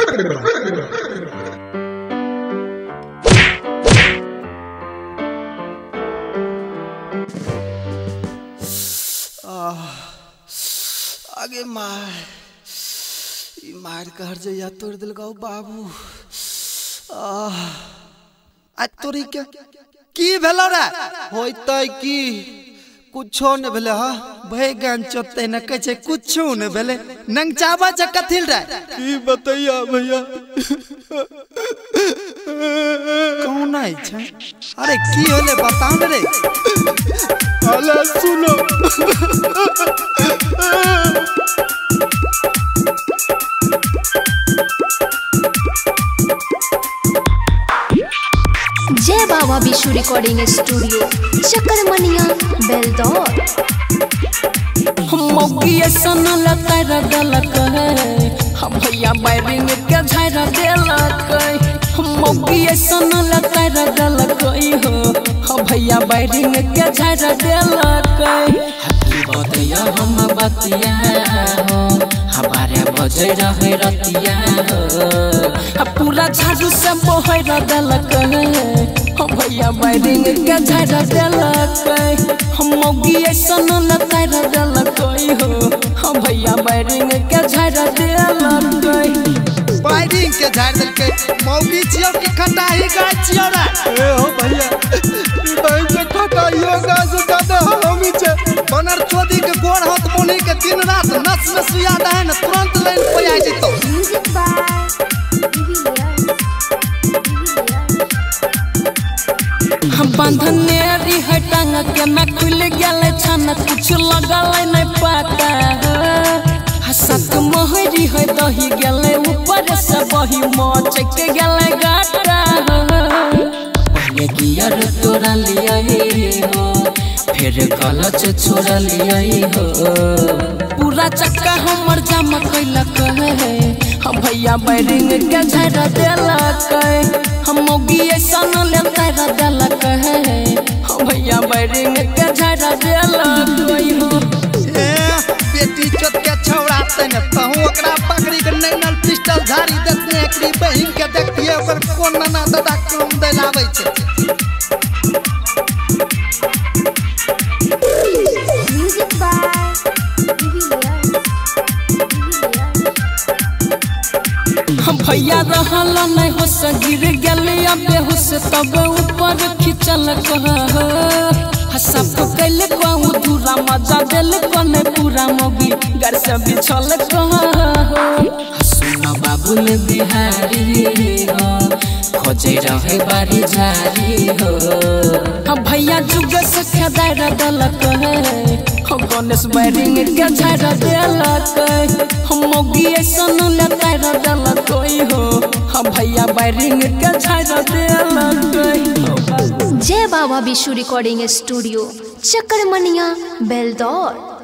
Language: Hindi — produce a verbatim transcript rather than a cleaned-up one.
आगे मार मार कर जया तोड़ दिल गाओ बाबू आ तोरी के की भेलो रे होइतै की कुछो न भेले हा भैगन चोते न कह छे कुछो न भेले नंग चाबा छ कथिल रे की बतैया भैया कौन आई छ अरे की होले बताओ न रे अला सुनो जय बाबा विशु रिकॉर्डिंग स्टूडियो चकरमनिया बेलदौर मौगी सन लतार गलक हम भैया बैरिंग के झाड़ देलक मौगी सन लतार गलक हो हम भैया बैरिंग के झाड़ देलक हकी बतिया हम बतिया हो हमारे बजे रहे रतिया हो पूरा झाड़ू से मोहर देलक हम भैया बैरिंग के झाड़ देलक हम मौगी सन लतार देलक हो हम भैया बैरिंग के झाड़ देलक बैरिंग के झाड़ देलके मौगी छियो कि खटाई गाय छियो रे ए हो भैया ई भाई से खटाइयो गाय से ज्यादा हमी छे बनर चोदी के गोड़ हाथ बोनी के दिन रात नस में सुया दे न तुरंत लाइन पे आ जइतो म्यूजिक बाय हम बंधने री हटांग के मैं खुल गेल छन कुछ लगल नहीं पता हसत मोहरी है दही गेले ऊपर से बही मोच के गेले गाटा पहले गियर तोरा लिया हो फिर गलच छोड़ा लिया हो पूरा चक्का हमर जाम कैलक है हम भैया बैरिंग के झाड़ देलक हम मौगी सन लतार देलक है हम भैया बैरिंग के झाड़ देलक बेटी चोत के छौड़ा तने तहु ओकरा पकड़ी के नैनल पिस्टल झाड़ी देतने एकरी बहिन के देखिए ओकर कोन नाना दादा काम देलाबै छे म्यूजिक बाय हम भैया रहल नहीं हो से गिर गेले बेहोश तब ऊपर खिंचल कह सब कैले कहूँ दूरा मजा दिल कने पूरा मोगी घर से बिछल कह सुना बाबुल बिहारी हो खोजे रहे बारी जारी हो हम भैया जुग से खेदार देलक हम गणेश बैरिंग के झाड़ देलक हम मौगी सन लतार देलक हो हम भैया बैरिंग के झाड़ देलक जय बाबा विशु रिकॉर्डिंग स्टूडियो चकरमनिया बेलदौर।